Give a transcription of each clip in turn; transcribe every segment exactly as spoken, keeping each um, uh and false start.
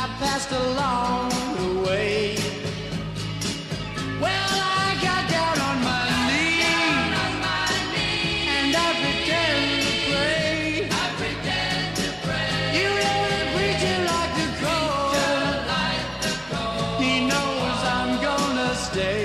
passed along the way. Well, I got down on my knees, and I pretend to pray. I pretend to pray. You know the preacher like the crow. He knows I'm gonna stay.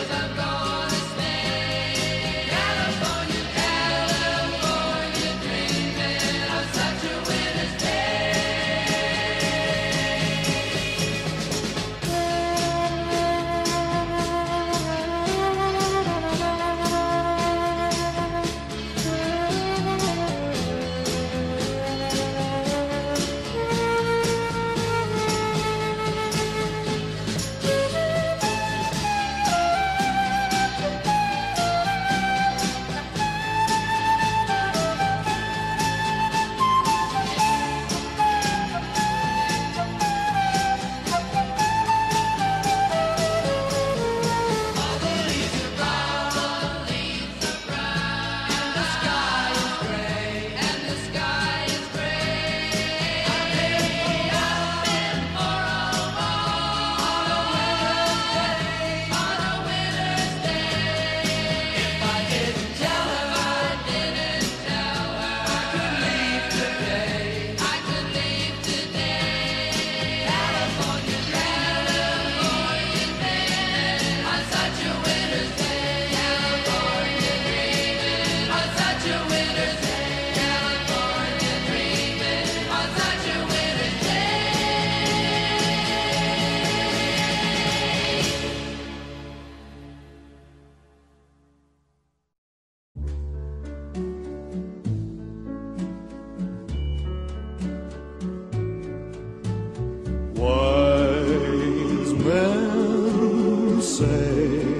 Wise men say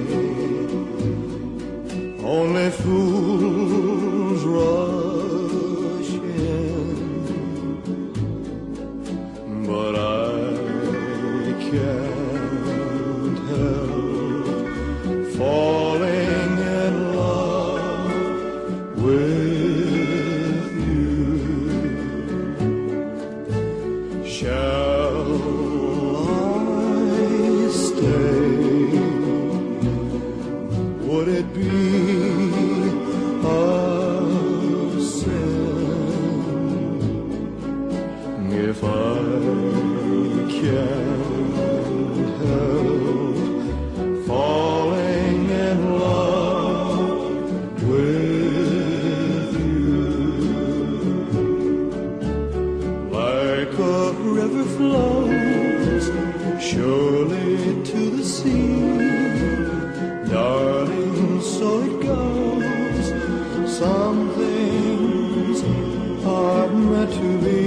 only fools rush in, but I can't help falling in love with you. Shall would it be a sin if I can't help falling in love with you? Like a river flows surely to the sea, darling, so it goes. Some things are meant to be.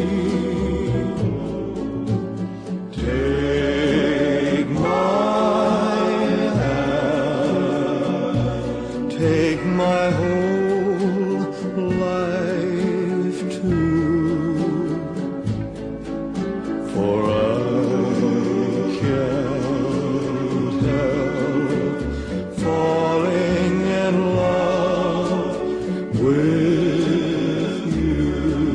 Take my hand, take my whole life too, for I can't help falling in love with you.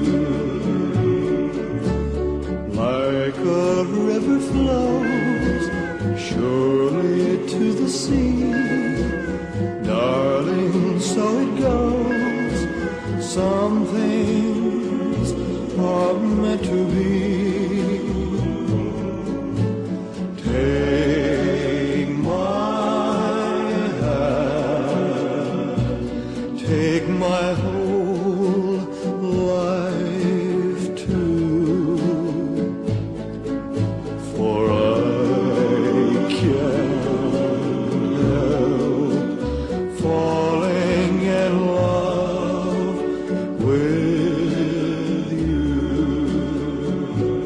Like a river flows surely to the sea, darling, so it goes. Some things are meant to be. Take my hand, take my whole life too, for I can't help falling in love with you.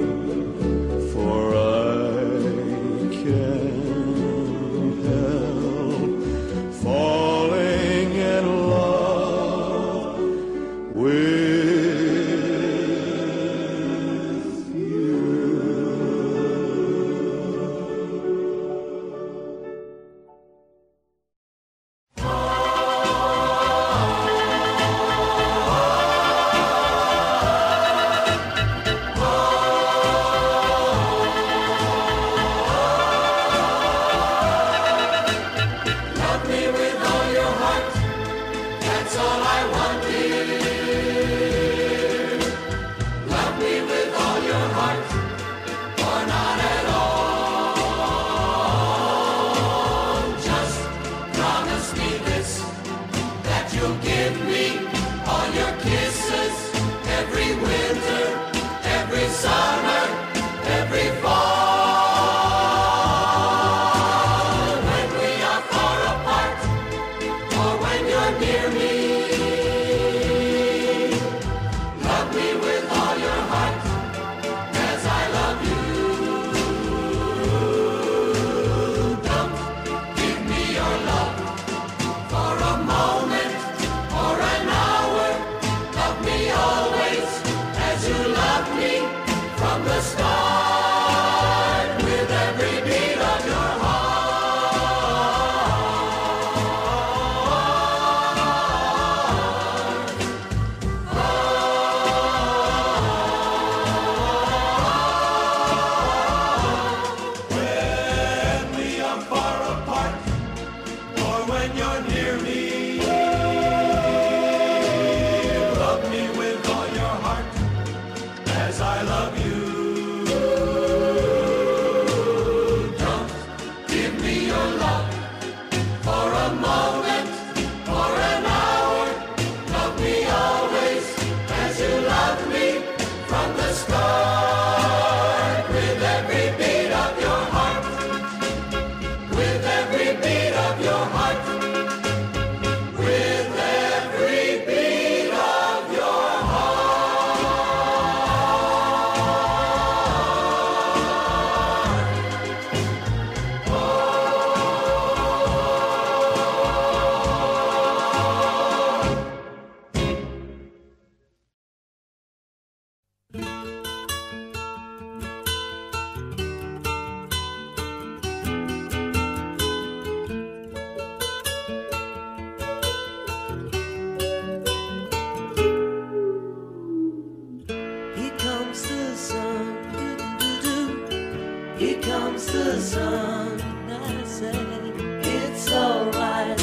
Here comes the sun. I say it's alright.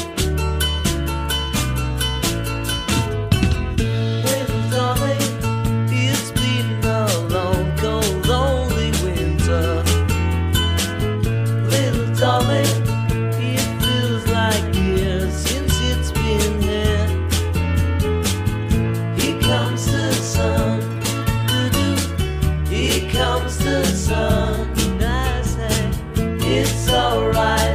Little darling, it's been a long, cold, lonely winter. Little darling, it feels like years since it's been here. Here comes the sun. Here comes the sun. I say it's alright.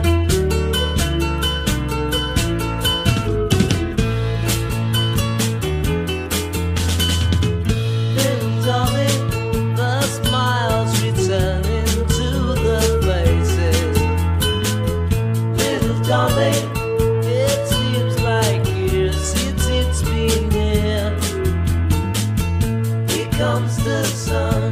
Little darling, the smiles returning to the faces. Little darling, it seems like years since it's been here. Here comes the sun.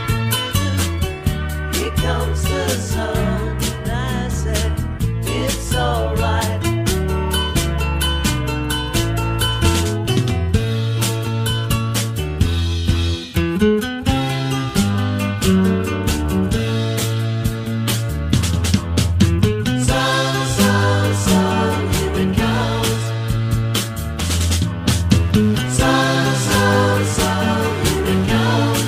Here comes the sun. I said it's alright. Sun, sun, sun, here it comes. Sun, sun, sun, here it comes.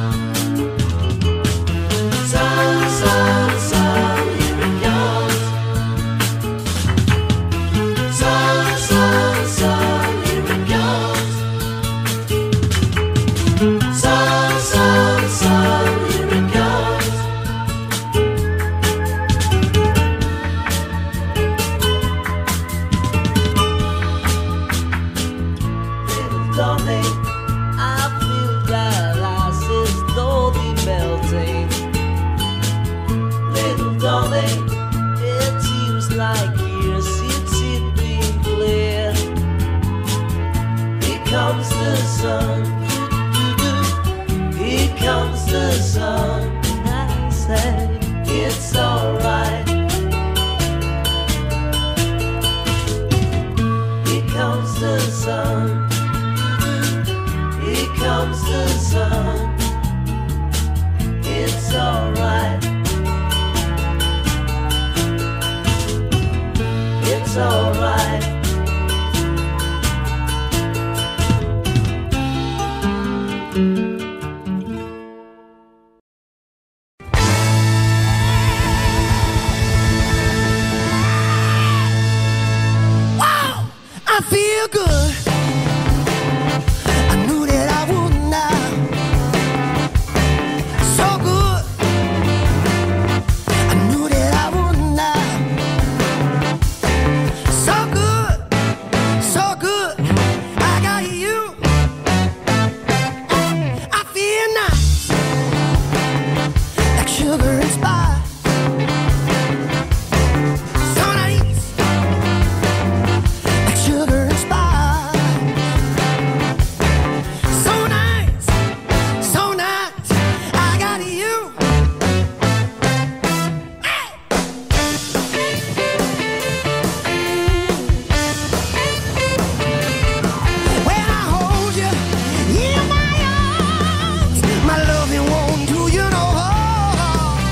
Sun, sun, sun, here it comes. Sun, sun, sun, here it comes. Sun, sun, sun, here it comes. Little darling, I feel that ice is slowly melting. Little darling, it seems like years since it's been clear. Here comes the sun. Here comes the sun. I say it's alright. Here comes the sun. Here comes the sun. It's alright. It's alright. I feel good. I knew that I would now. So good. I knew that I would now. So good, so good. I got you. I feel nice, like sugar and spice. So nice, like sugar and spice. So nice, so nice. I got you. When I hold you in my arms, my loving won't do you no harm.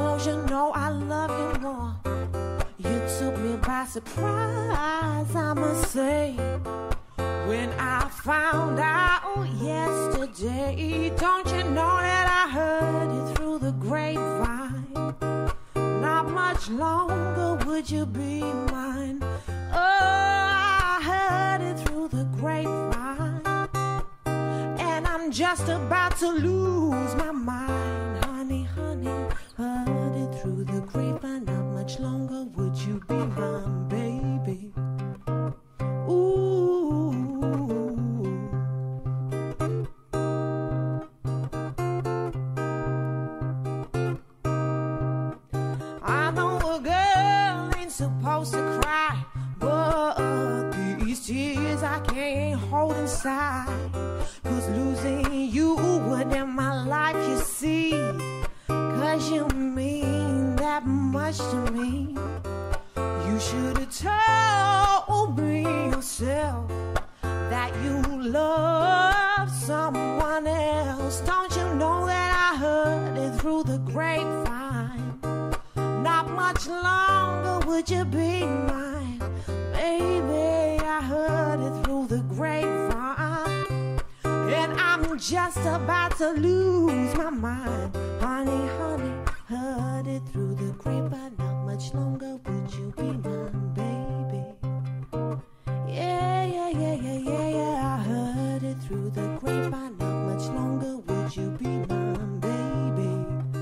'cause you know I love you more. You took me by surprise, I must say. When I found out yesterday, don't you know that I heard it through the grapevine? Not much longer would you be mine. Oh, I heard it through the grapevine, and I'm just about to lose my mind. Honey, honey, heard it through the grapevine. Not much longer would you be mine, baby. Ooh, I know a girl ain't supposed to cry, but these tears I can't hold inside. 'Cause losing you would end my life, you see. 'Cause you mean that much to me. You should have told me yourself that you love someone else. Don't you know that I heard it through the grapevine? Not much longer would you be mine, baby. I heard it through the grapevine, and I'm just about to lose my mind. Honey, honey, heard it through the grapevine. Not much longer would you be mine, baby. Yeah, yeah, yeah, yeah, yeah, yeah. I heard it through the grapevine. Not much longer would you be mine, baby.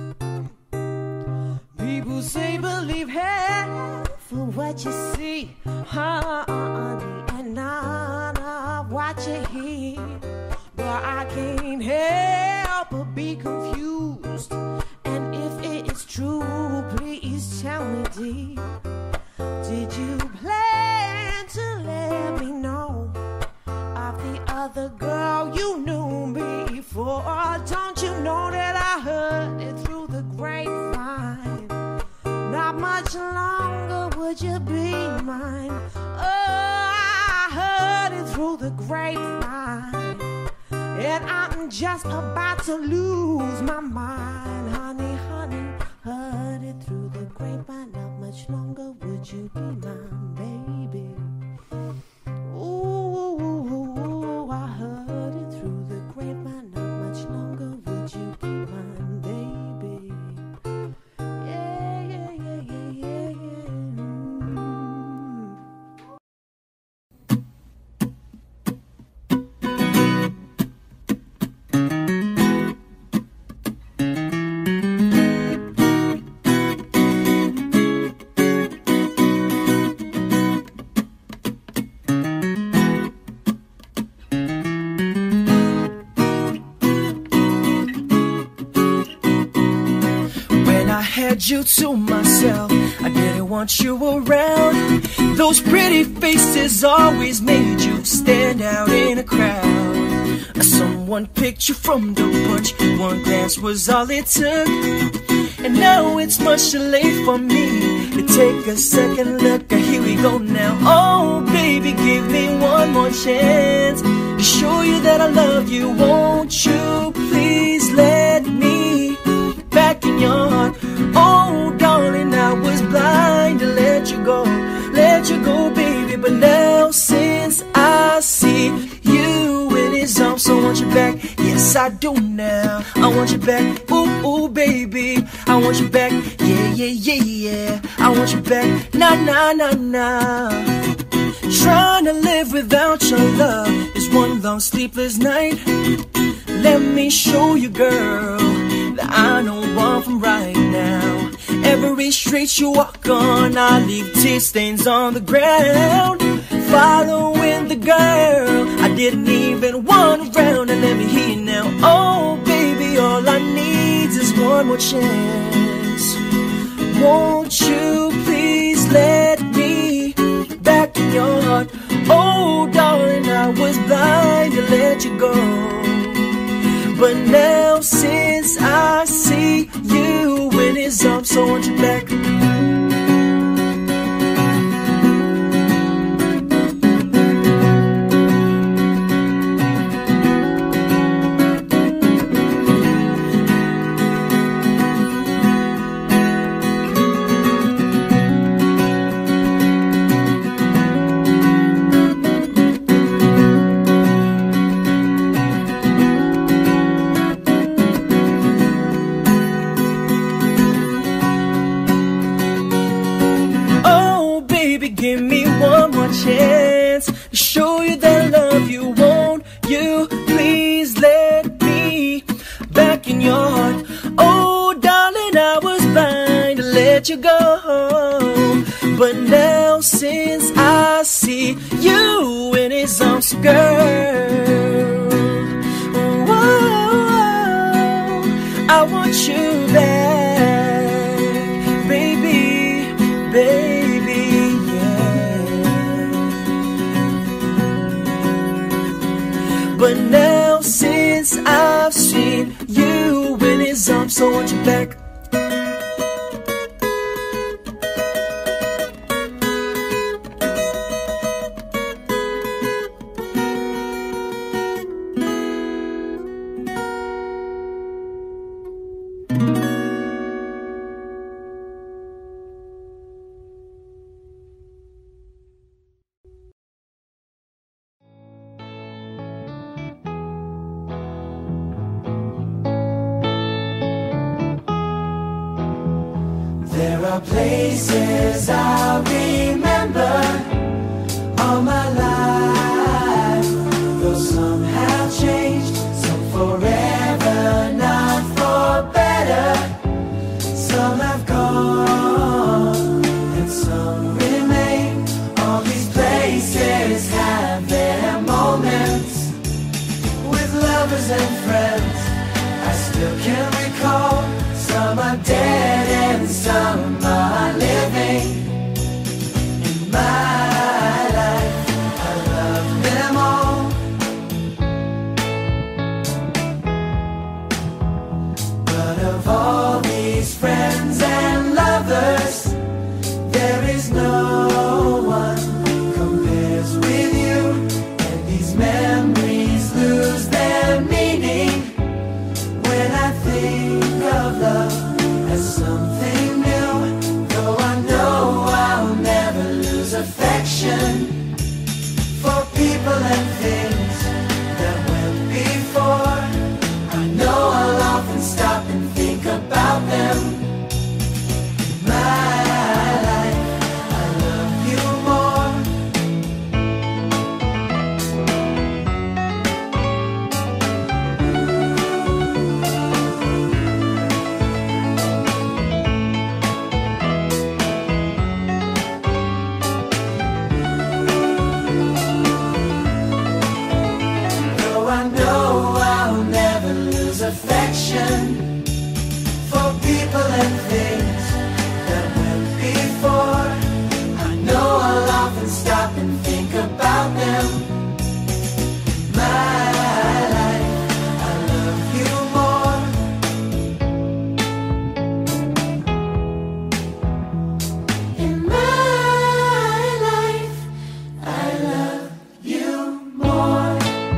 People say believe half for what you see, honey, and none of what you hear. But I can't help but be confused. And if it's true, please tell me, dear, did you plan to let me know of the other girl you knew before? Don't you know that I heard it through the grapevine? Not much longer would you be mine. Oh, I heard it through the grapevine, and I'm just about to lose my mind. Honey, honey, heard it through the grapevine. Not much longer would you be mine, baby. Ooh, I heard it through the grapevine. Not much longer would you be mine, baby. Yeah, yeah, yeah, yeah, yeah, yeah. Had you to myself, I didn't want you around. Those pretty faces always made you stand out in a crowd. Someone picked you from the bunch, one glance was all it took. And now it's much too late for me to take a second look. Here we go now. Oh baby, give me one more chance to show you that I love you. Won't you please let me back in your heart? Oh darling, I was blind to let you go, let you go baby. But now since I see you in his arms, so I want you back. Yes I do now, I want you back. Ooh, ooh baby, I want you back. Yeah, yeah, yeah, yeah, I want you back. Nah, nah, nah, nah. Trying to live without your love is one long sleepless night. Let me show you, girl, that I know one from right now. Every street you walk on, I leave tear stains on the ground. Following the girl I didn't even want around. And let me hear you now. Oh baby, all I need is one more chance. Won't you please let me back in your heart? Oh darling, I was blind to let you go. But now since I see you in his arms, so I want you back. give me one more chance to show you that love you. Won't you please let me back in your heart? Oh darling, I was blind to let you go, but now since I see you in his arms, girl, whoa, I want you back, baby, baby, yeah. But now since I've seen you in his arms, I want you back. There are places I'll remember all my life, though some have changed, some forever, not for better. Some have gone and some remain. All these places have their moments with lovers and friends. I still can recall. Some are dead and some are living. In my life, I love them all. But of all these friends and lovers, there is no one compares with you. And these memories lose their meaning when I think of love as something new. Though I know I'll never lose affection for people and things that went before. I know I'll often stop and think about them. In my life, I love you more. Affection for people and things that went before. I know I'll often stop and think about them. My life, I love you more. In my life, I love you more.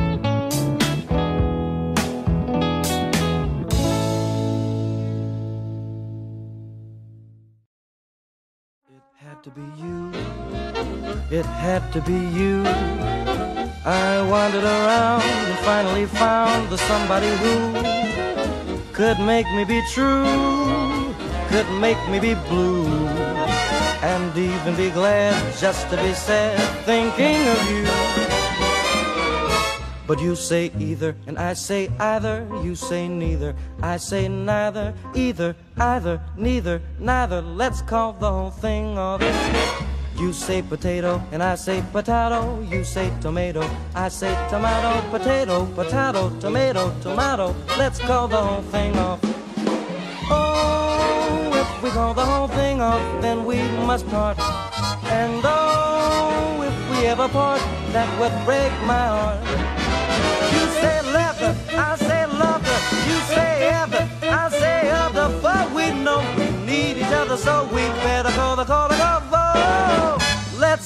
To be you, it had to be you. I wandered around and finally found the somebody who could make me be true, could make me be blue, and even be glad just to be sad thinking of you. But you say either, and I say either. You say neither, I say neither. Either, either, neither, neither. Let's call the whole thing off. You say potato, and I say potato. You say tomato, I say tomato. Potato, potato, tomato, tomato. Let's call the whole thing off. Oh, if we call the whole thing off, then we must part. And oh, if we ever part, that would break my heart. You say leather, I say lover. You say ever, I say other. But we know we need each other, so we better call the call the call. Oh, let's,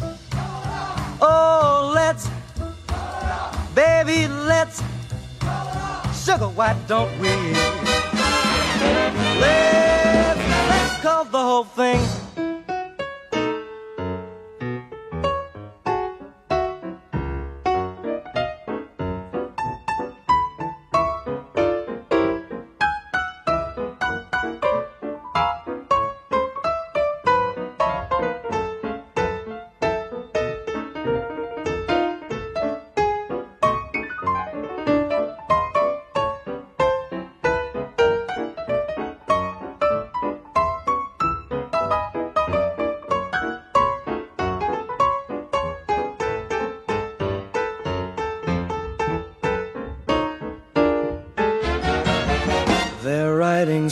oh, let's, baby, let's, sugar, why don't we? Let's, let's call the whole thing.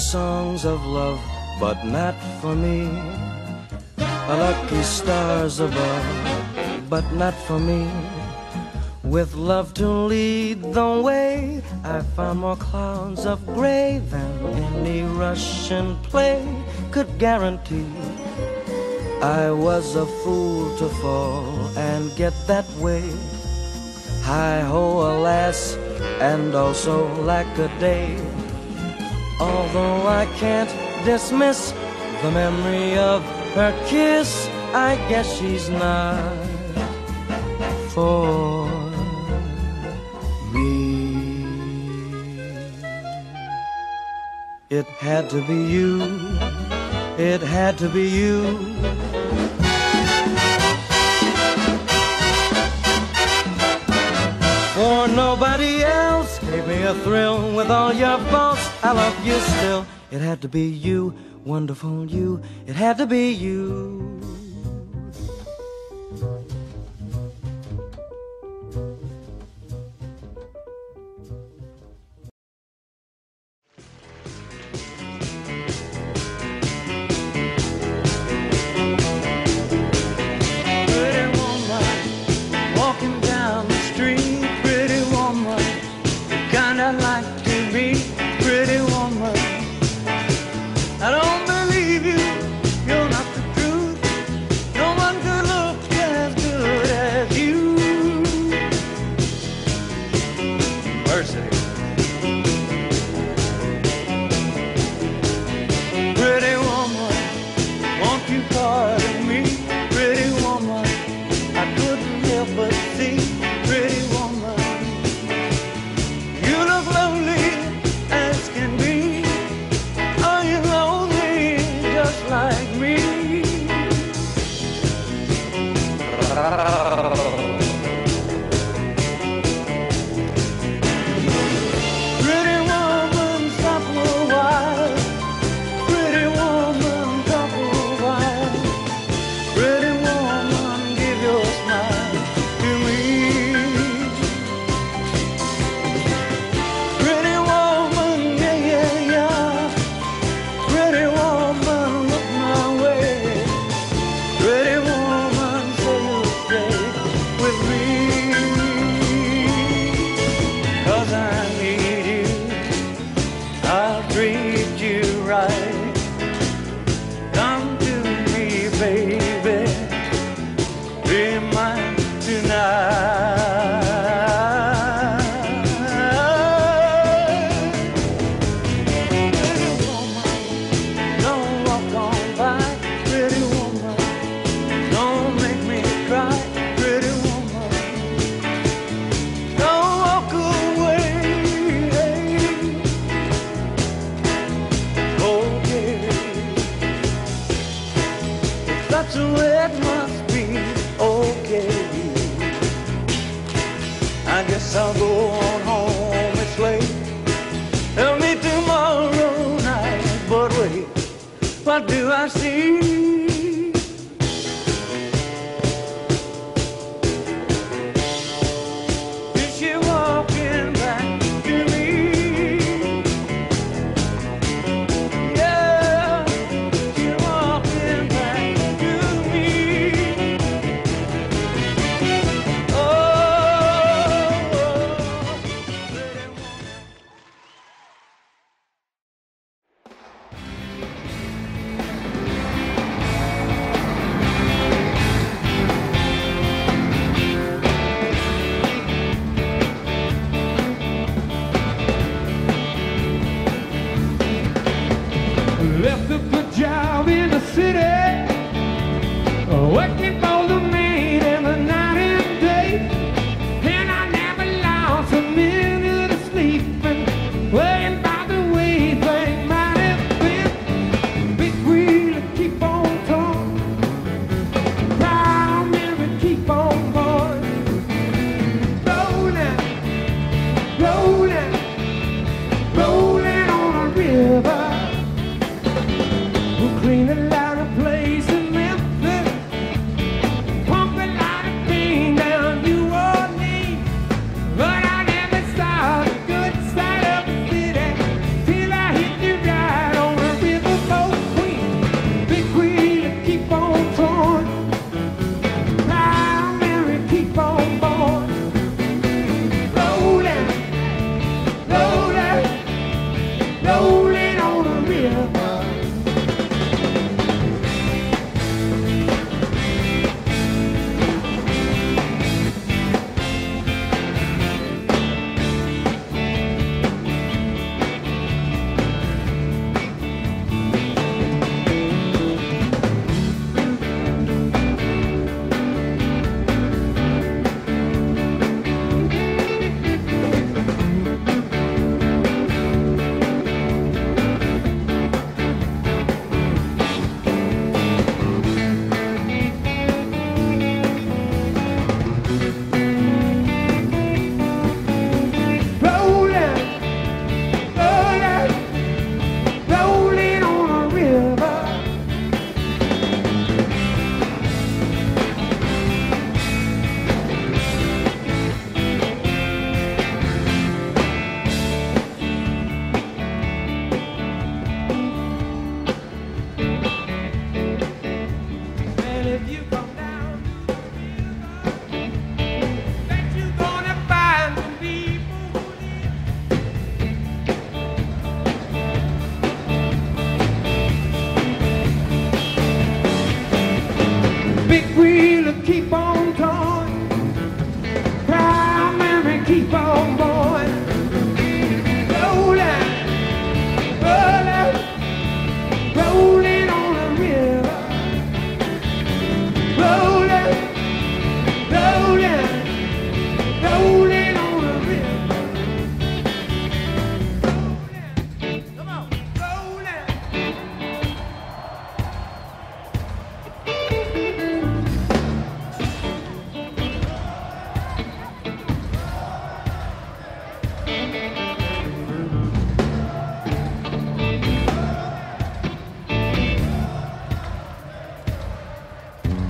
songs of love, but not for me. A lucky stars above, but not for me. With love to lead the way, I found more clouds of gray than any Russian play could guarantee. I was a fool to fall and get that way. Hi-ho, alas, and also lack a day. Although I can't dismiss the memory of her kiss, I guess she's not for me. It had to be you, it had to be you. For nobody else gave me a thrill with all your faults. I love you still. It had to be you, wonderful you. It had to be you.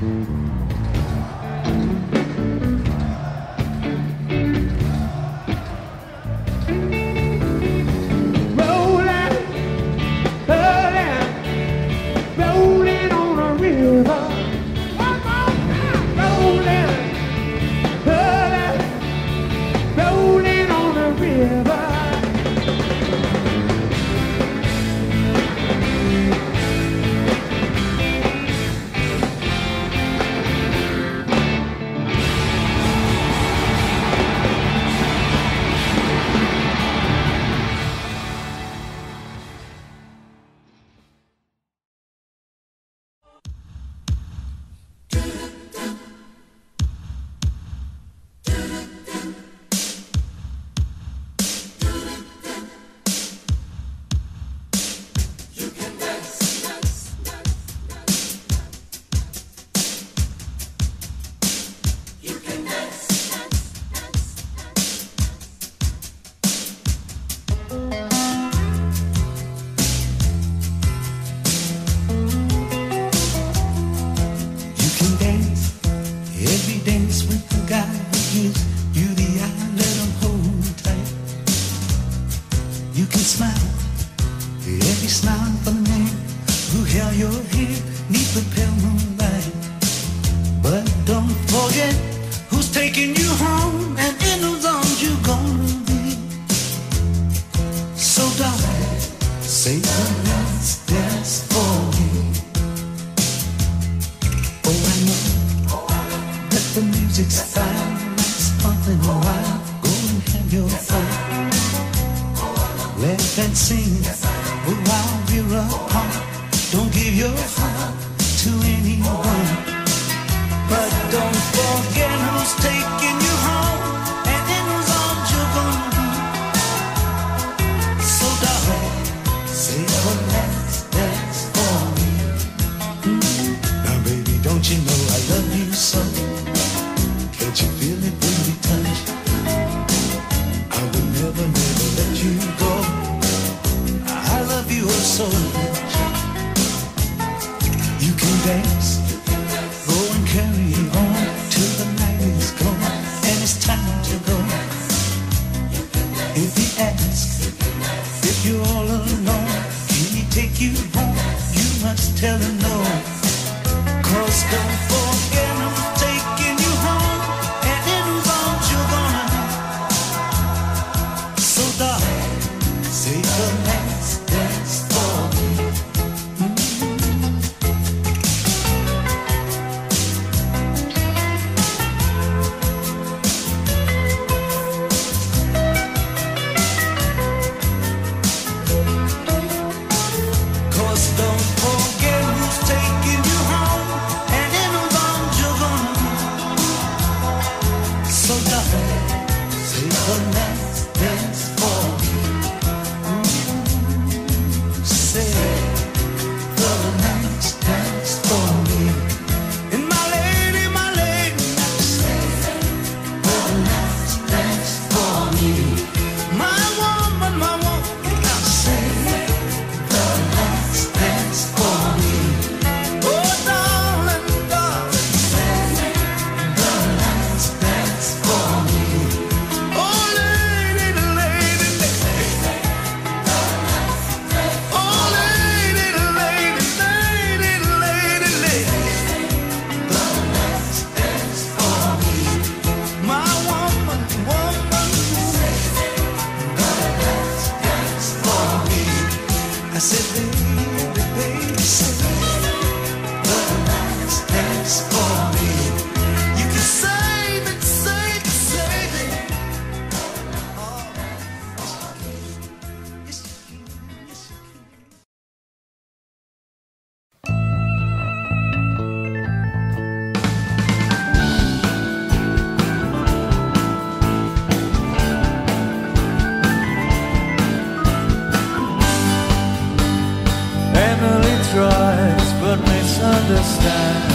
Understand.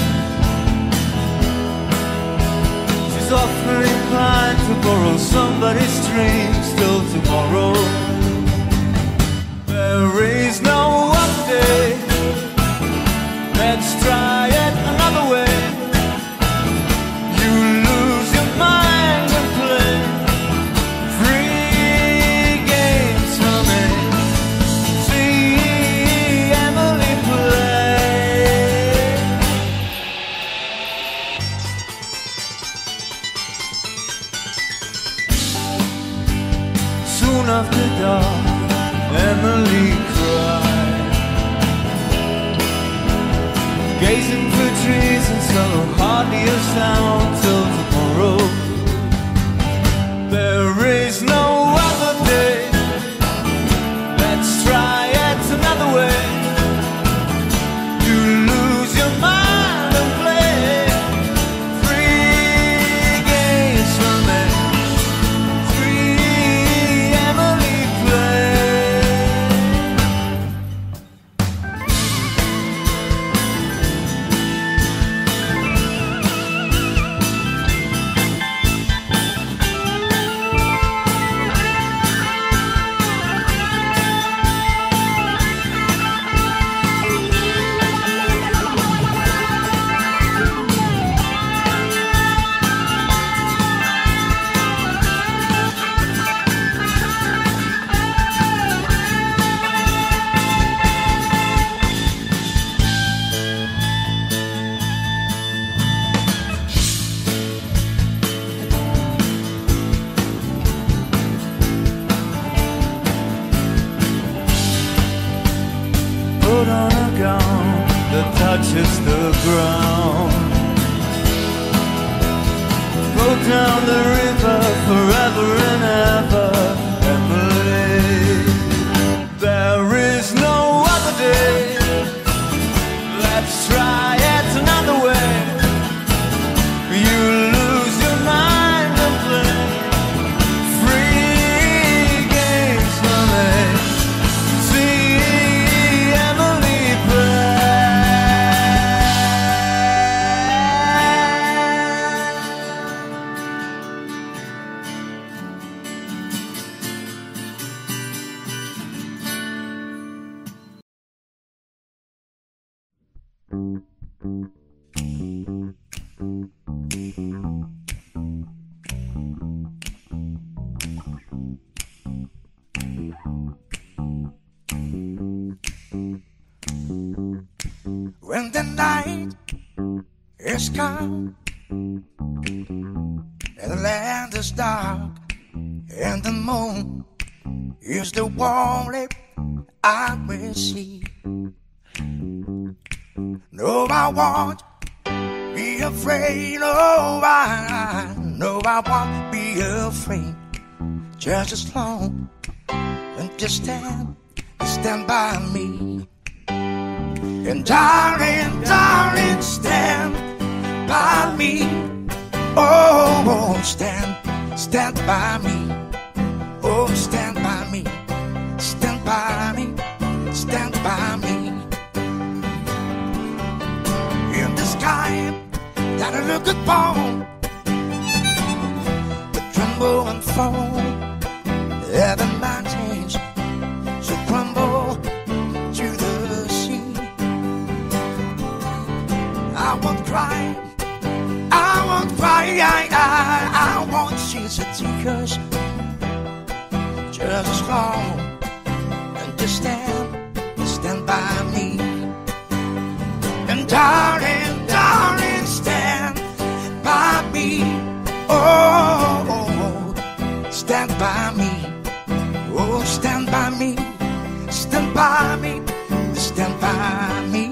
She's often inclined to borrow somebody's dreams till tomorrow. There is no update. Let's try it another way. gazing through trees and snow, hardly a sound till tomorrow. There is no other day. Let's try it another way. You lose your mind and play three games for me, three Emily play. Put on a gown that touches the ground. Go down the river forever and ever, Emily. There is no other day. Let's try it another way. You lose your mind and play three games for me. See Emily When the night is come and the land is dark and the moon is the only I will see. No, I won't be afraid. No, I, no, I won't be afraid. Just as long as you stand, stand by me. And darling, darling, stand by me. Oh, stand, stand by me. Oh, stand by me. Stand by me. Stand by me. In the sky that I look upon, the tremble and fall, yeah, the mountains should crumble to the sea. I won't cry, I won't cry, I, I, I won't shed tears. Just as long and just stand, stand by me. And darling, darling, stand by me. Oh, oh, stand by me. Oh, stand by me. Stand by me. Stand by me.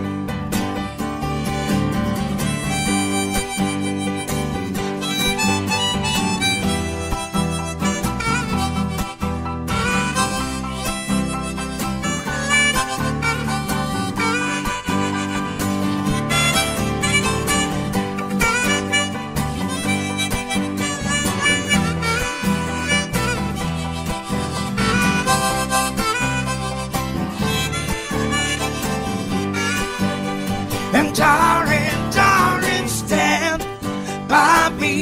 And darling, darling, stand by me.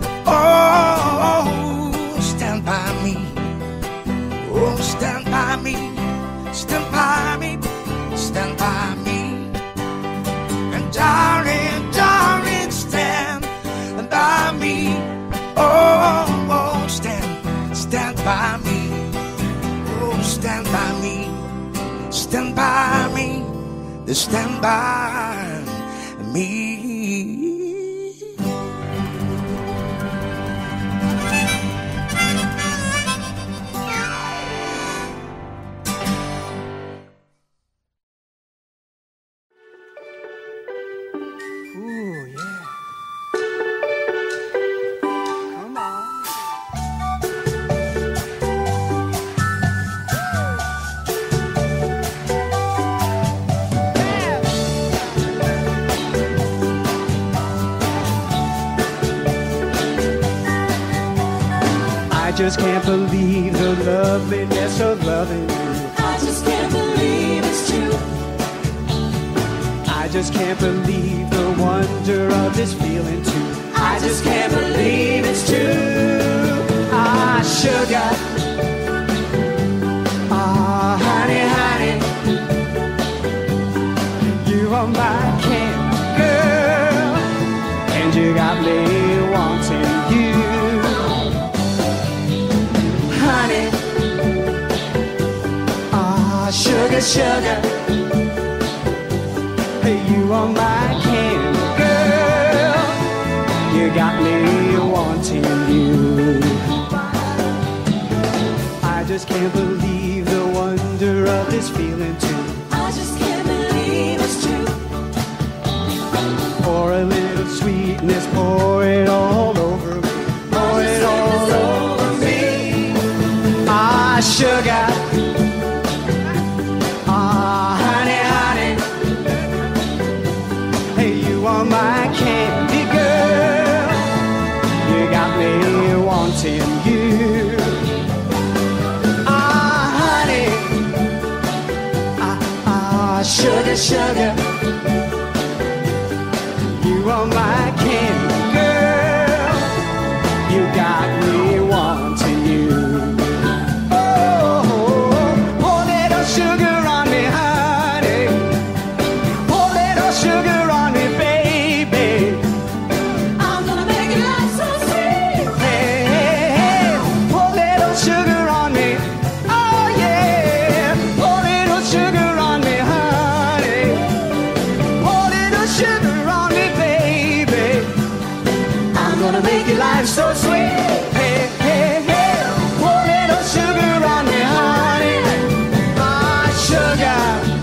Oh, stand by me. Oh, stand by me. Stand by me. Stand by me. And darling, darling, stand by me. Oh, oh, stand, stand by me. Oh, stand by me. Stand by me. Stand by me. just can't believe the loveliness of loving you. I just can't believe it's true. I just can't believe the wonder of this feeling too. I just can't believe it's true. Ah, sugar. Ah, honey, honey. You are my candy girl, and you got me wanting you. Honey. Ah, sugar, sugar. You are my candy girl. You got me wanting you. I just can't believe the wonder of this feeling too. I just can't believe it's true. Pour a little sweetness, pour it all over me. Pour it all over me. Ah, sugar. My candy girl, you got me wanting you. Ah, honey, ah, ah, sugar, sugar, you are my candy girl, you got me wanting you. Oh, pour little sugar on me, honey, pour little sugar on me, baby. Life so sweet, hey, hey, hey. Pour little sugar on me, honey. Ah, sugar.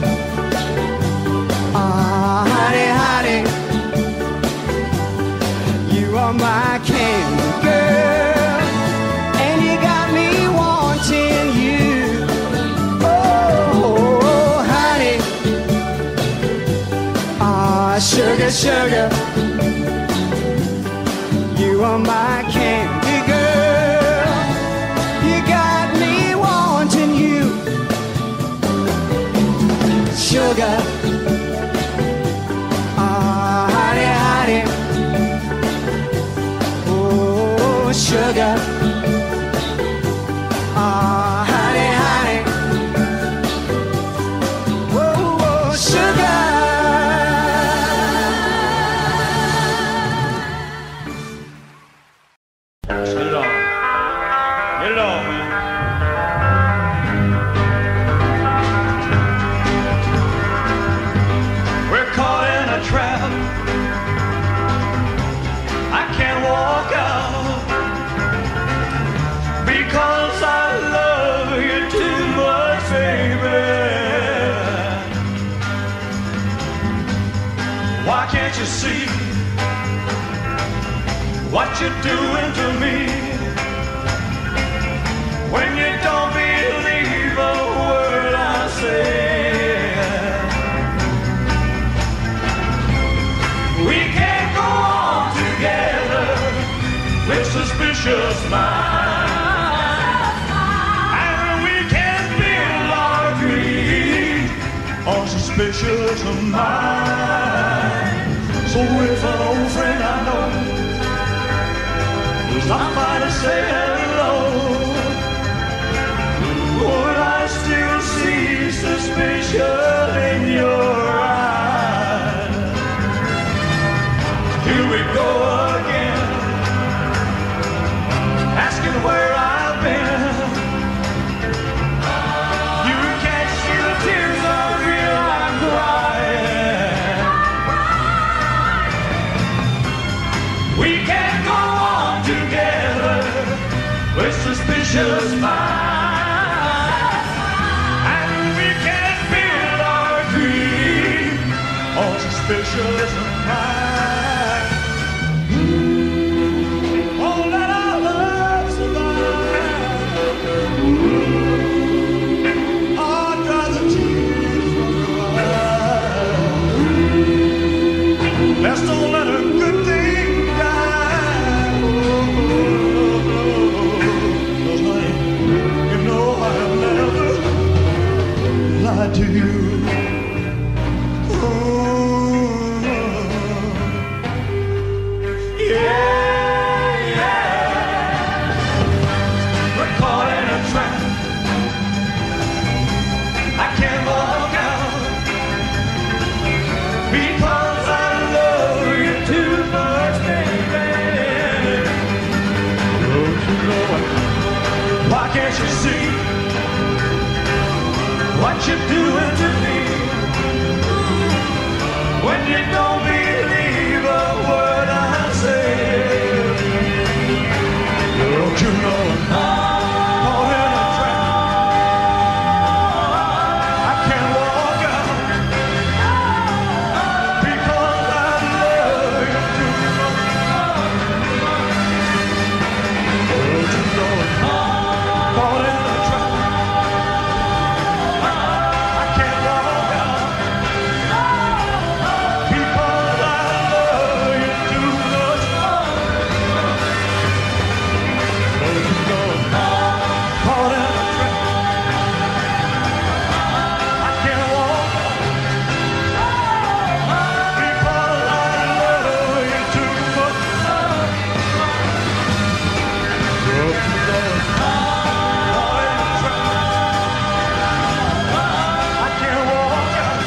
Ah, honey, honey. You are my candy girl, and you got me wanting you. Oh, honey. Ah, sugar, sugar. You are my candy girl. You got me wanting you. Sugar. Ah, honey, honey. Oh, sugar. Ah, honey, honey. Oh, oh, sugar. Get it on. Get it on, man. We're caught in a trap. I can't walk out because I love you too much, baby. Why can't you see what you're doing to me? When you don't believe a word I say, we can't go on together with suspicious minds, and we can't build our dreams on suspicious minds. So if an old friend I know stop by to say hello, would I still see suspicion in your eyes? Here we go again, asking where I've been. You can't see the tears of real I'm crying. We can't go on together with suspicious minds, and we can't build our dream on suspicious minds. Oh, let our love survive. Oh, dry the tears from your eyes. Let's don't let a good thing die. Oh, oh, oh, oh. what you're doing to me. When you don't believe a word I say, don't you know I'm caught in a trap? I can't walk out because I love you too much. Don't you know I'm caught in a trap? I, I can't walk out because I love you too much. Don't you know I'm caught in a trap? I can't walk out because I love you too much. Don't you know I'm caught in a trap? I can't walk out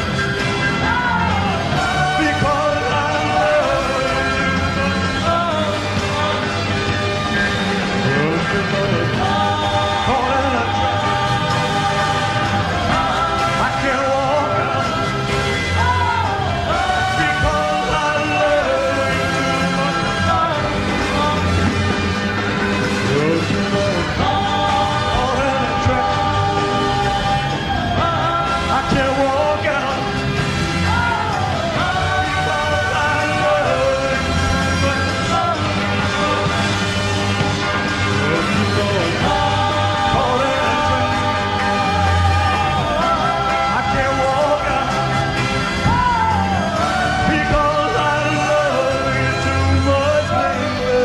because I love you too much. Don't you know I'm caught in a trap? I can't walk out because I love you too much. Don't you know I'm caught in a trap? I can't walk out because I love you too much. Don't you know I'm caught in a trap? I can't walk out because I love you too much, baby.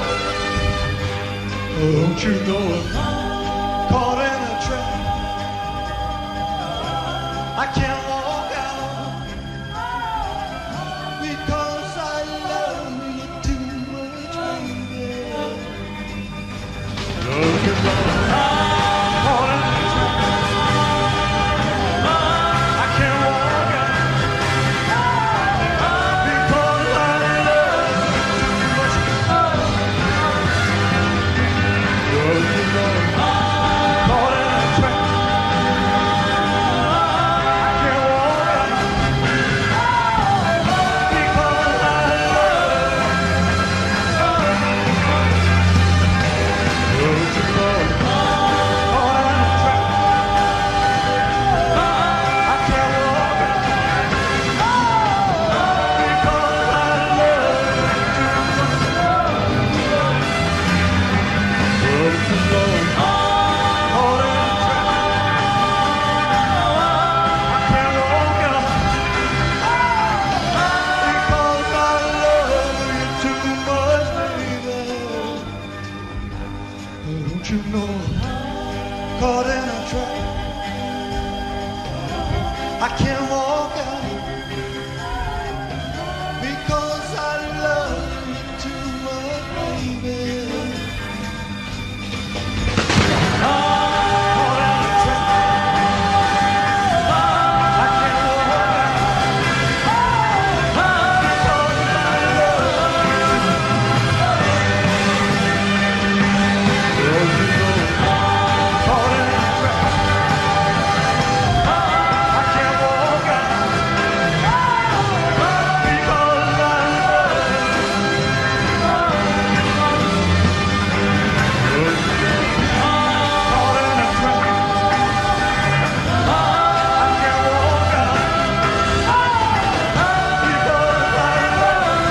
Don't you know I'm caught in a trap? I can't walk out because I love you too much, baby. Don't you know I'm caught in a trap? I can't walk out because I love you too much. Don't you know I'm caught in a trap? I can't walk out because I love you. Don't you know I'm caught in a trap? I can't walk out because I love you too much. Don't you know I'm caught in a trap? I can't walk out because I love you too much, baby. Don't you know I'm caught in a trap? I can't walk out because I love you too much, baby. Caught in a trap. I can't walk out because I love you too much. Don't you know I'm caught in a trap? I can't walk out because I love you. Don't you know I'm caught in a trap? I can't walk out because I love you.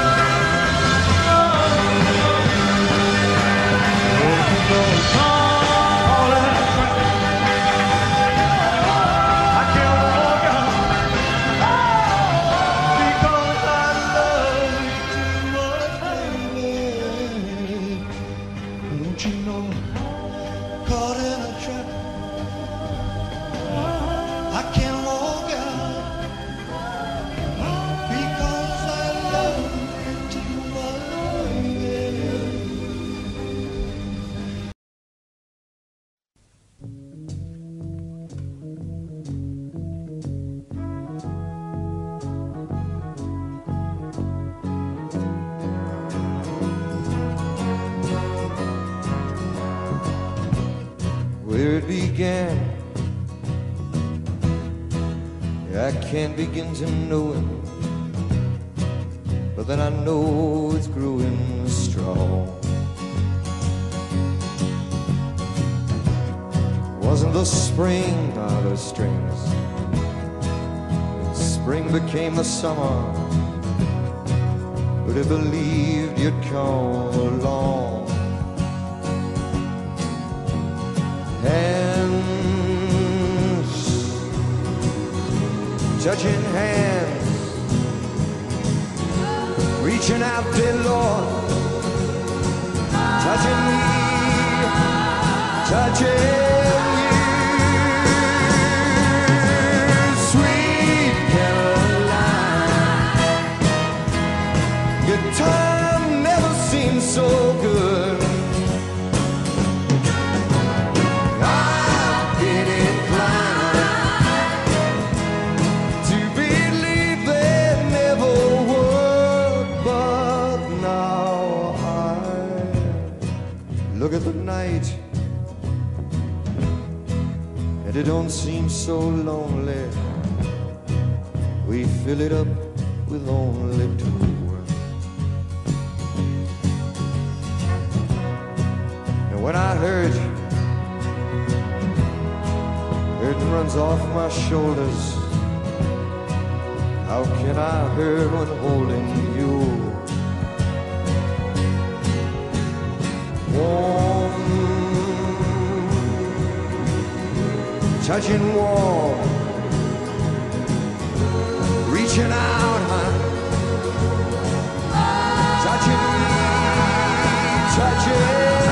Don't you know I'm caught in a trap? I can't walk out because I love you too much, baby. Don't you know I'm caught in a trap? I can't walk out because I love you too much, baby. Where it began can't begin to know it, but then I know it's growing strong. Wasn't the spring, ah, those strings. Spring became the summer. Would have believed you'd come along. Hands touching hands, reaching out, dear Lord, touching me, touching you, sweet Caroline. Your time never seemed so good. I've been inclined to believe there never would, but now I look at the night and it don't seem so lonely. We fill it up with only two. And when I hurt, burden runs off my shoulders. How can I hurt when holding you? Warm, touching warm, reaching out, huh? Touching me, touching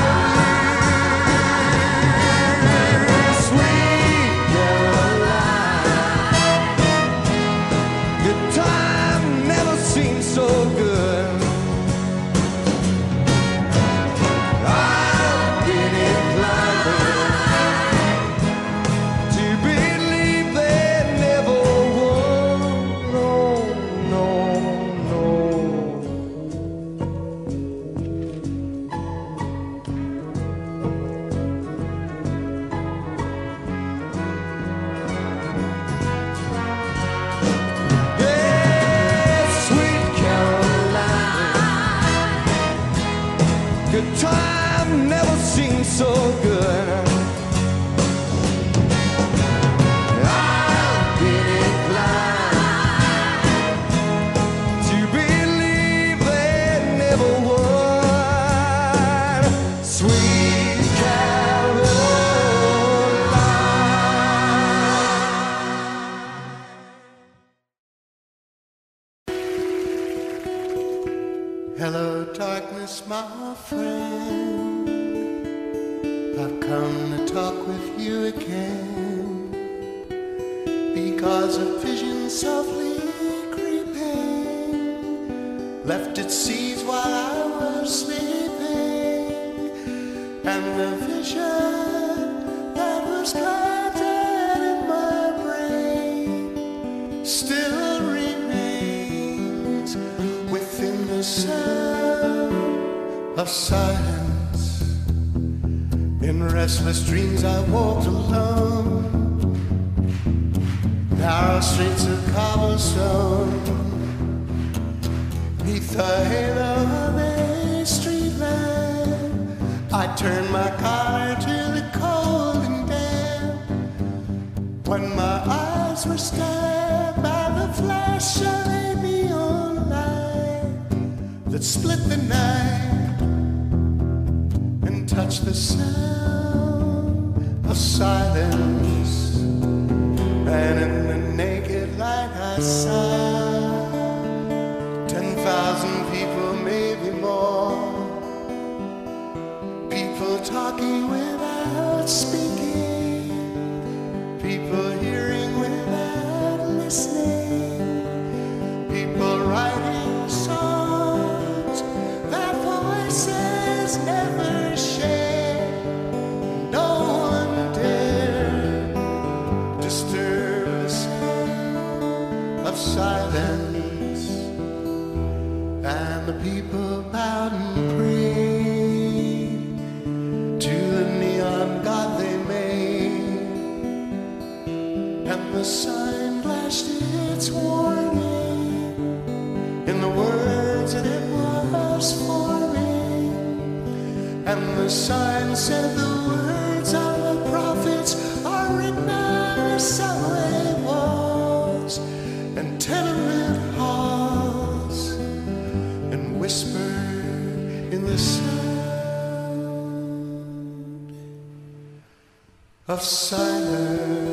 you, sweet Caroline. Your time never seemed so good. I've been inclined to believe there never was. No, no, no. Yeah, sweet Caroline. Good time never seemed so good. I've been inclined to believe there never would, sweet Caroline. Hello, darkness, my friend. I've come to talk with you again because a vision softly creeping left its seeds while I was sleeping, and the vision that was planted in my brain still remains within the sound of silence. In restless dreams I walked alone, narrow streets of cobblestone, neath the halo of a street lamp. I turned my collar to the cold and damp, when my eyes were stabbed by the flash of a neon light that split the night and touched the sound of silence. And in the naked light I saw ten thousand people, maybe more, people talking without speaking, people hearing without listening, people writing songs that voices never share. No one dared disturb the sound of silence, and the people bowed and prayed to the neon god they made, and the sign flashed in was forming, and the sign said the words of the prophets are written on subway walls and tenement halls, and whisper in the sound of silence.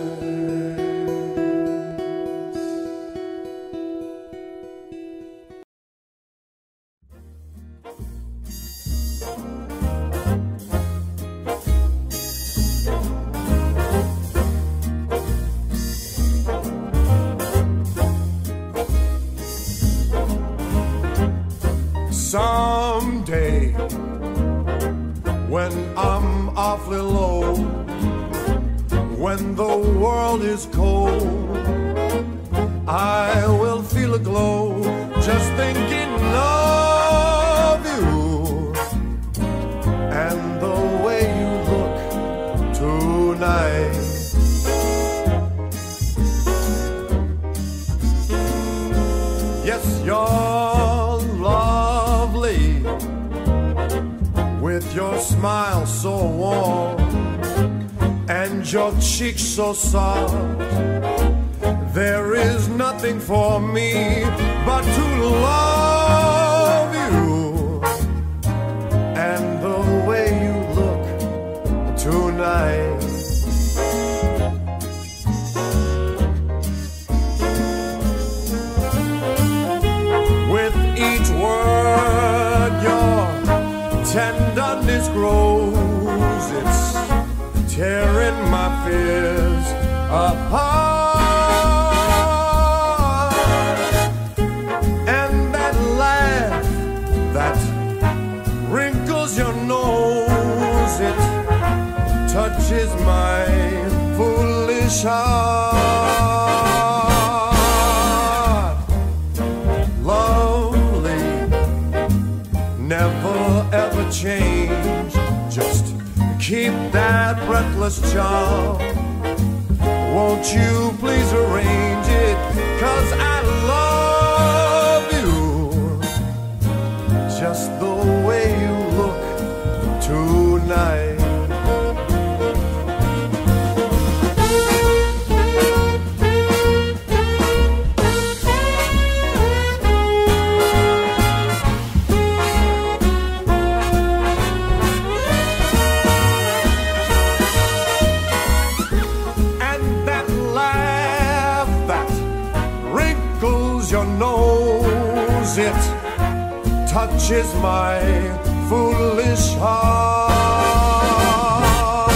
Someday, when I'm awfully low, when the world is cold, I will feel a glow just thinking of you and the way you look tonight. Yes, you're lovely, with your smile so warm and your cheeks so soft. There is nothing for me but to love you and the way you look tonight. With each word your tenderness grows, it's tearing my fears apart. And that laugh that wrinkles your nose, it touches my foolish heart. Lovely, never ever change, just keep that breathless charm. Won't you please arrange it, 'cause I love you just the way you look tonight. It touches my foolish heart.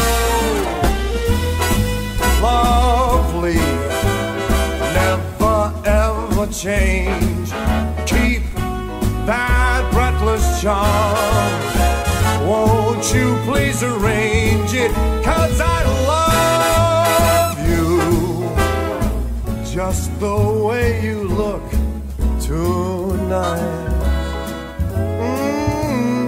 Lovely, never ever change, keep that breathless charm. Won't you please arrange it, 'cause I love you just the way you look tonight. Mm,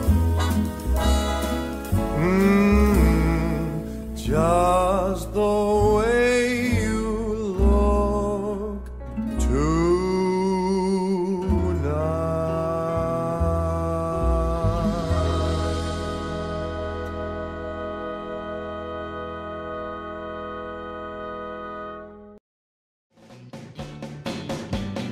mm, just the way you look tonight.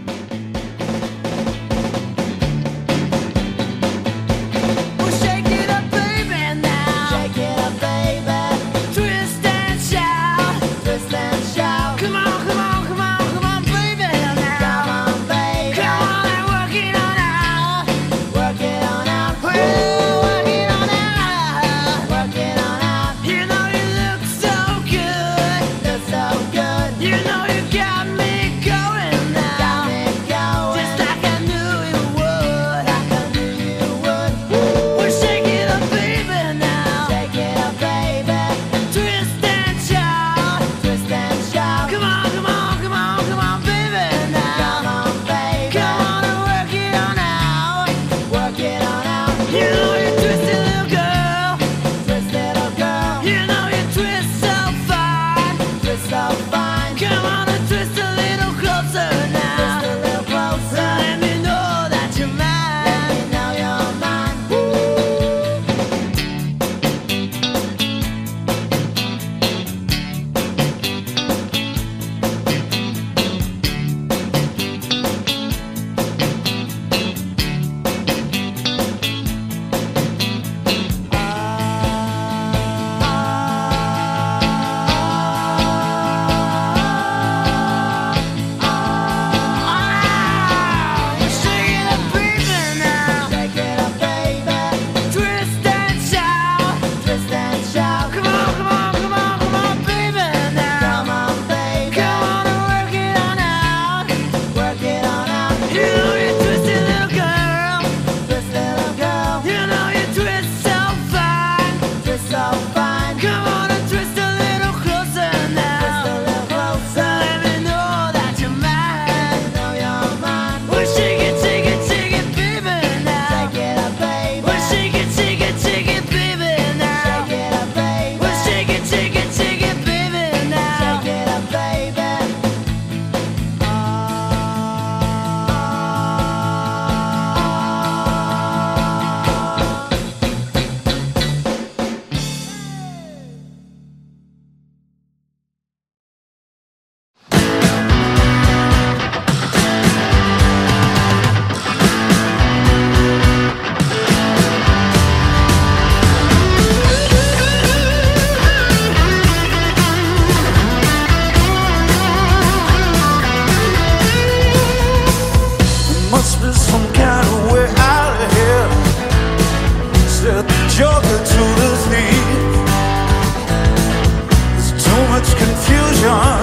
some kind of way out of here. Said the joker to the thief. There's too much confusion.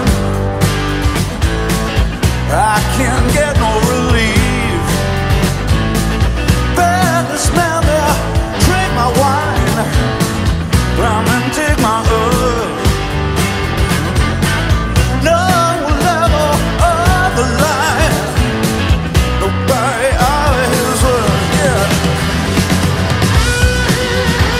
I can't get no relief. Better smell there, drink my wine, climb and take my earth. No level of the line, nobody out of his world, yeah.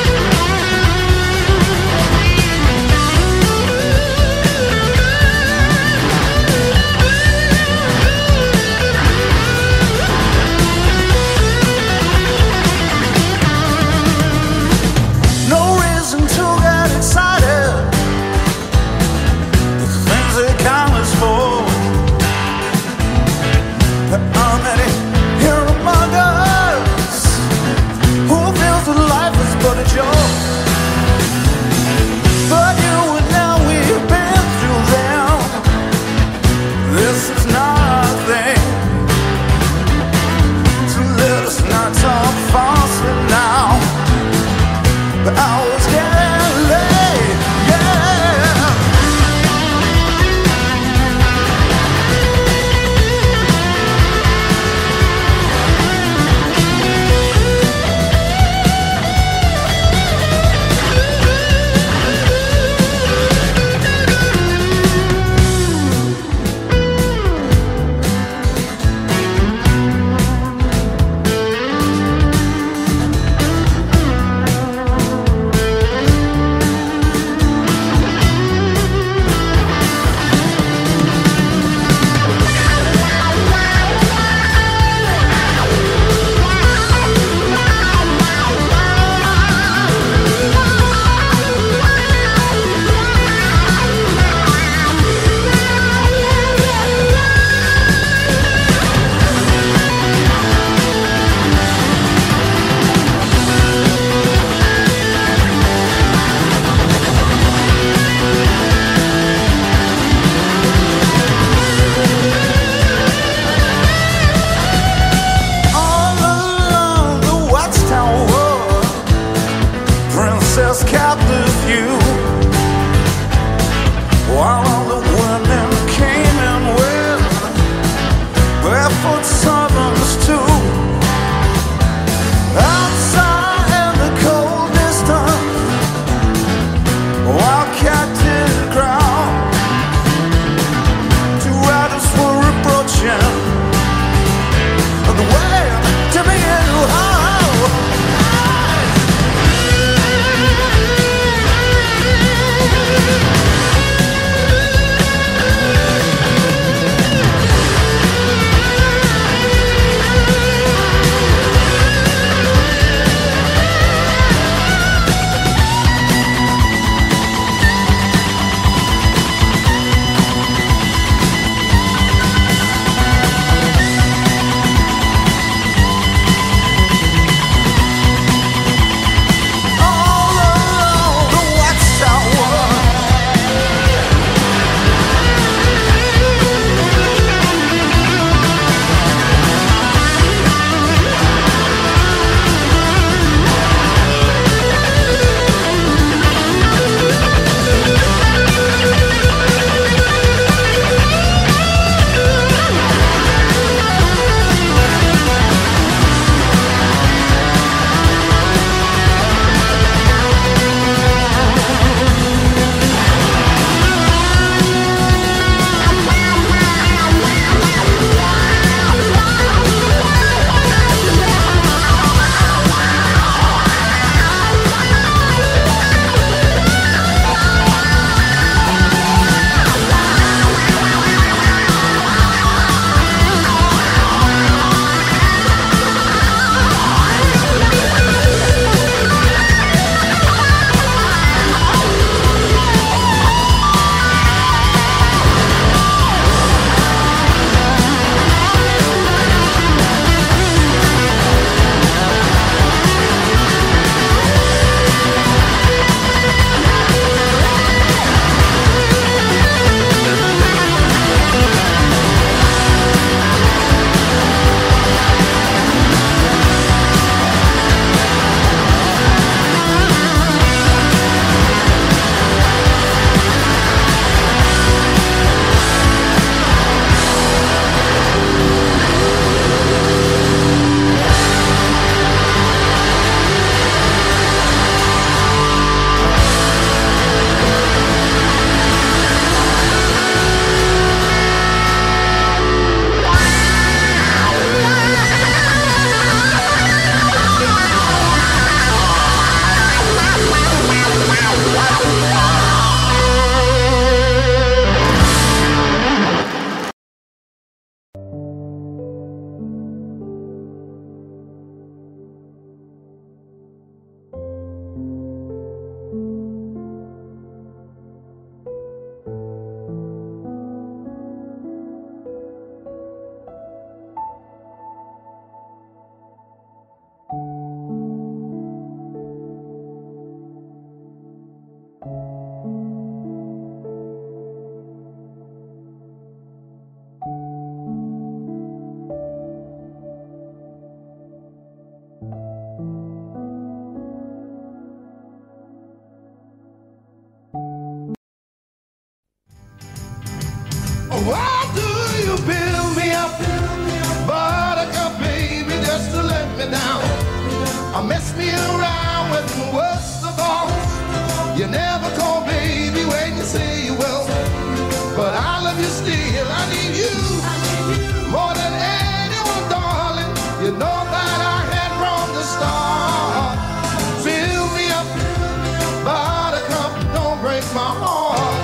Why do you build me up, buttercup baby, just to let me down? Or mess me around with the worst of all. You never call baby when you say you will, but I love you still. I need you more than anyone, darling. You know that I had from the start. Fill me up, buttercup, don't break my heart.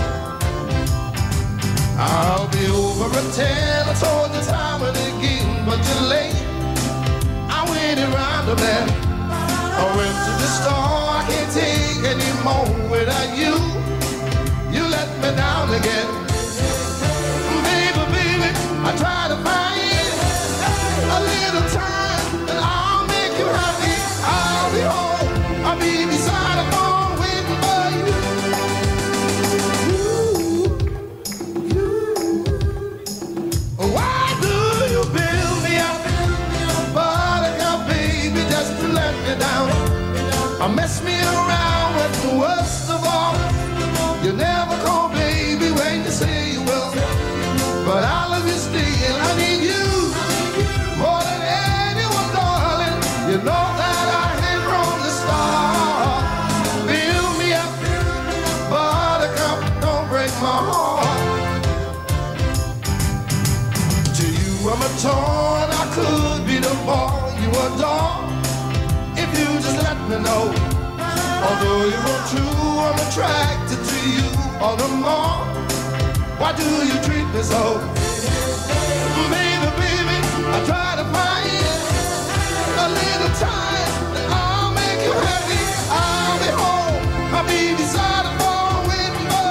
I'll be over at ten. I told you time and again, but you're late. I waited round a bit. I went to the store. I can't take any more without you. You let me down again. Baby, baby, I try to find a little time, and I'll make you happy. I'll be home. I'll be beside the phone waiting for you. Why do you build me up, buttercup baby, just to let me down? Or mess me around with the worst of all. You never call baby when you say you will, but I love you still. I need you more than anyone, darling. You know that I hate from the start. Build me up, buttercup, don't break my heart. To you I'm a toy, and I could be the boy you adore if you just let me know. Although you're true, I'm attracted to you all the more. Why do you treat me so? Baby, baby, I try to find a little time, and I'll make you happy. I'll be home, I'll be beside the phone waiting for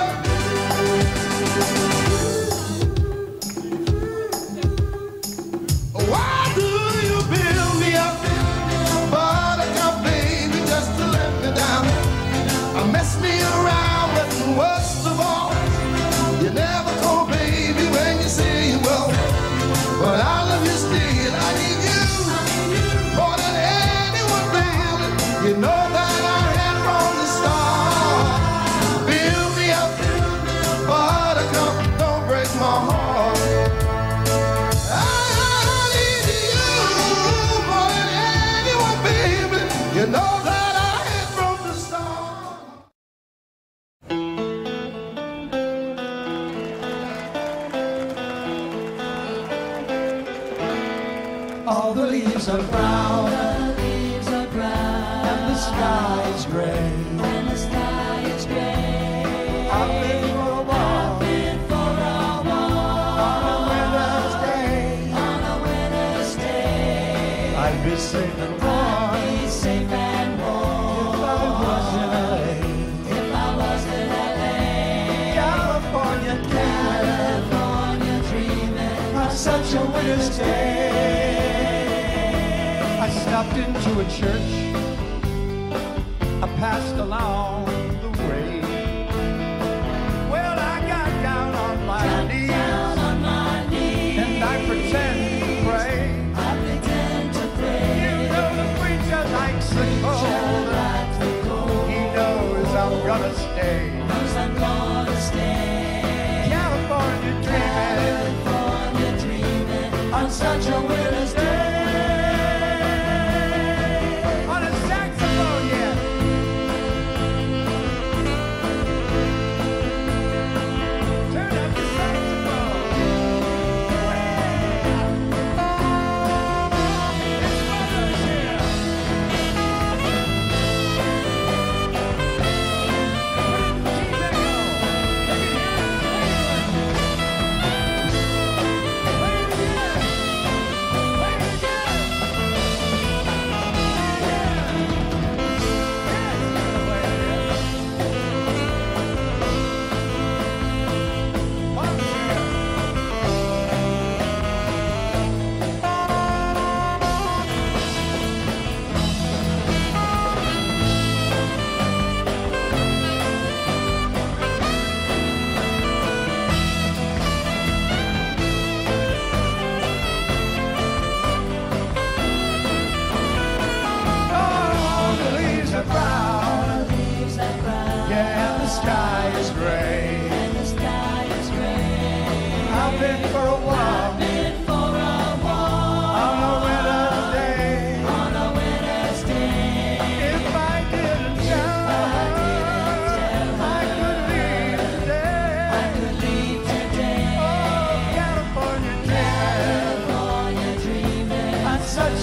you. Why do you build me up, buttercup baby, just to let me down? I mess me around with the worst of all. You never call baby when you say you will, but I love you still. I need you more than anyone, baby. You know that I had from the start. Build me up, buttercup, don't break my heart. I need you more than anyone, baby. You know that I had from the start. All the leaves are brown, The leaves are brown, and the sky is gray. and the sky is gray. I've been for a walk Been for a walk on a winter's day. on a winter's day. I'd be safe and warm Be safe and warm if I was in L A. if I was in L A. California dreaming California dreaming on such a winter's day. I stopped into a church. I passed along the way. Well, I got down on my knees down on my knees. and I pretend to pray. I pretend to pray. You know the preacher likes the cold. Like the cold, He knows I'm gonna stay. knows I'm gonna stay. California dreaming California dreaming on such a winter's day. on a saxophone, yeah.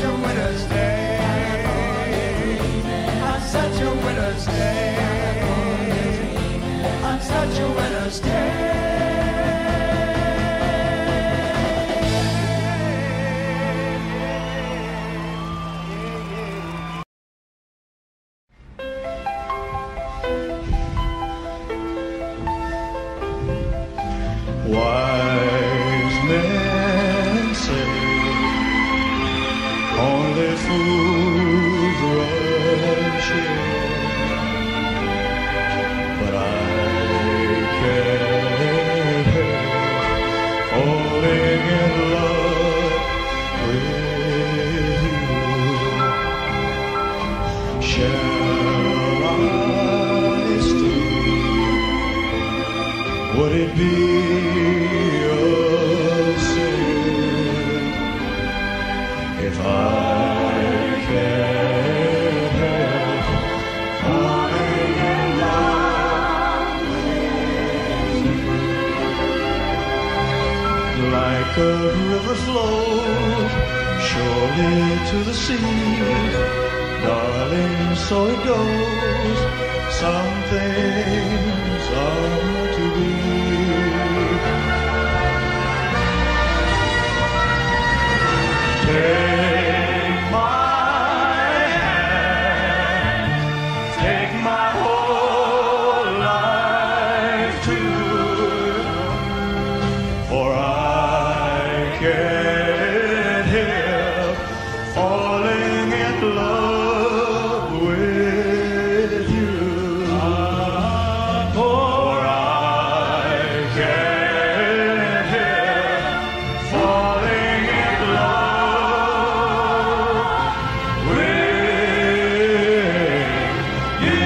such a winter's day. On such a winter's day. On such a winter's day. Wise men say only fools rush in, but I can't help falling in love with you. Shall I stay? Would it be if I can't help falling in love with you? Like a river flows surely to the sea, darling, so it goes. Some things are to be. Take my hand, take my whole life too, for I can't help falling in love with you. For I can't help falling in love with you.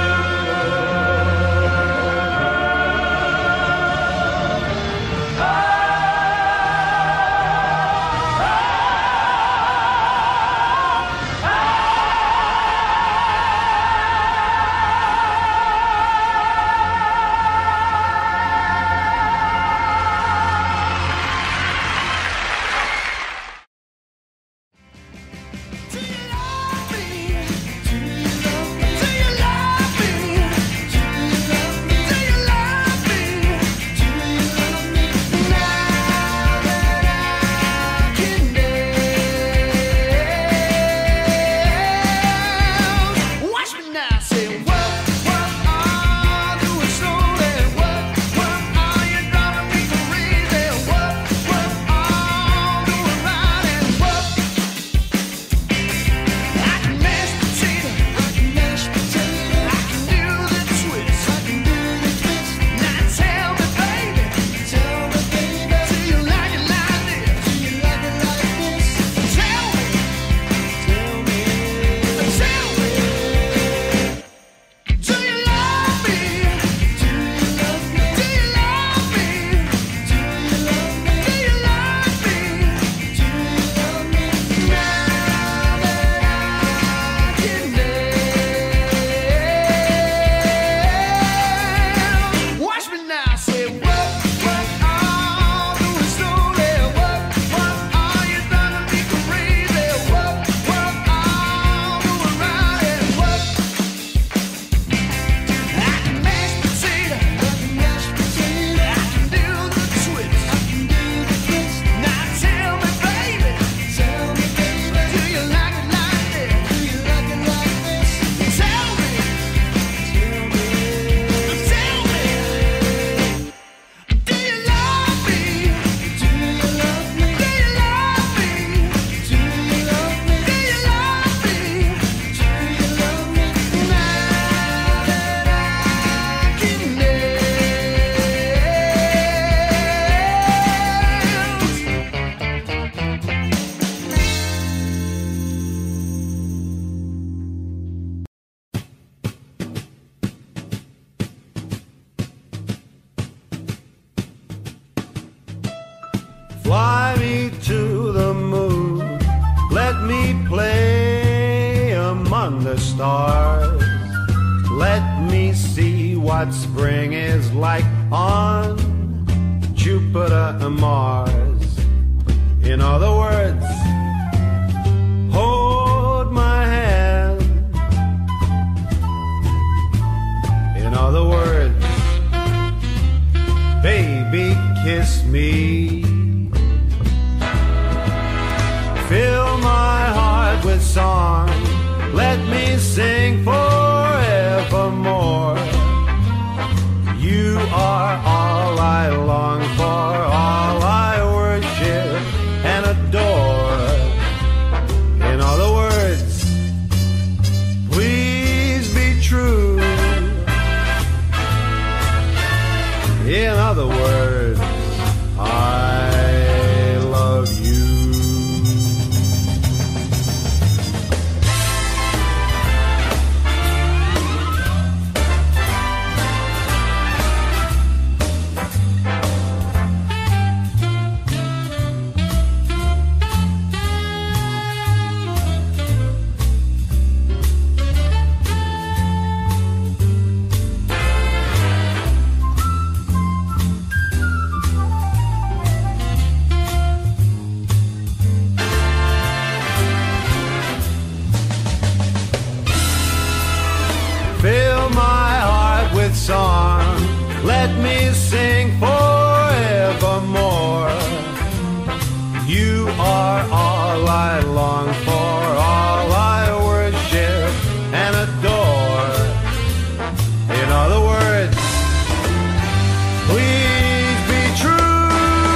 Fly me to the moon, let me play among the stars. Let me see what spring is like on Jupiter and Mars. In other words, heart with song. Let me sing forevermore. You are all I long for, all I worship and adore. In other words, please be true. In other words, I love you. Fill my heart with song. Let me sing forevermore. You are all I long for, all I worship and adore. In other words, please be true.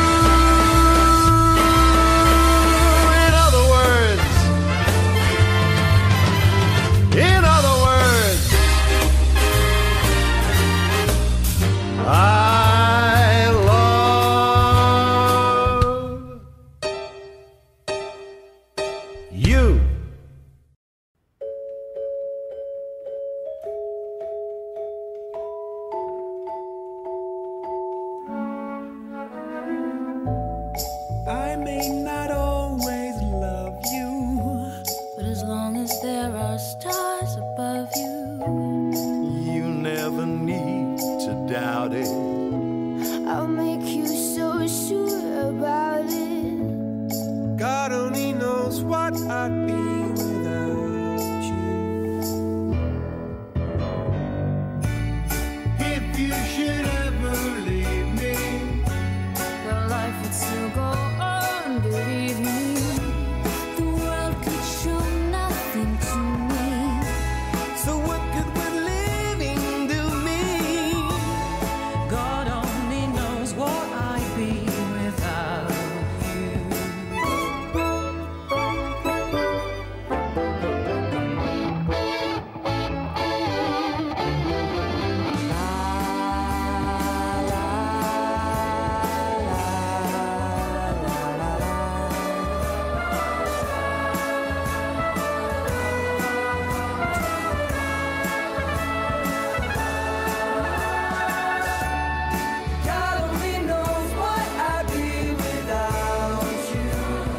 In other words, in other words, I love you. I may not always love you, But as long as there are stars above you, You never need to doubt it. I'll make you so sure about it. God only knows what I'd be without you. If you should ever leave me, your life would still go on, believe me. The world could show nothing to me. So what good would living do me? God only knows what I'd be without you. God only knows what I'd be without you.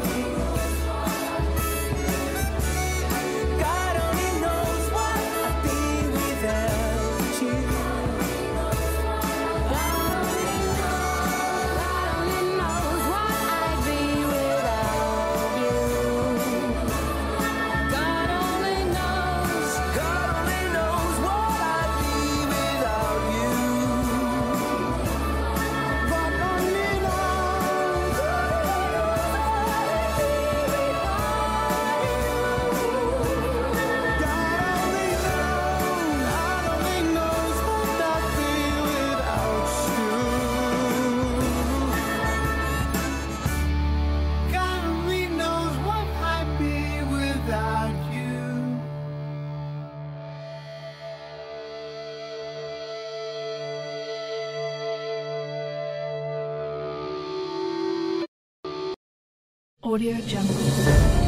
God only knows what I'd be without you. God only knows what I'd be without you. God only knows. God only knows what I'd be without you. God only knows. God only knows. God only knows what I'd be without you. God only knows what I'd be without you. Audio Jungle.